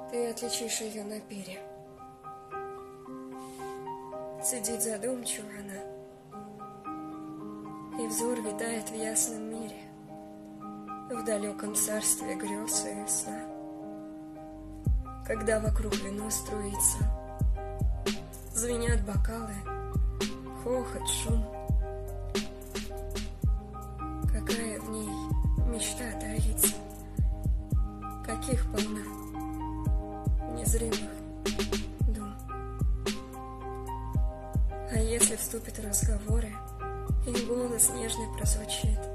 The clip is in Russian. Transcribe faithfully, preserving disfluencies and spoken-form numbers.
Ты отличишь ее на пире. Сидит задумчиво она, и взор витает в ясном мире, в далеком царстве грез и сна. Когда вокруг вино струится, звенят бокалы, хохот, шум. Какая в ней мечта таится, каких полна незримых дум. А если вступят разговоры, и голос нежный прозвучит,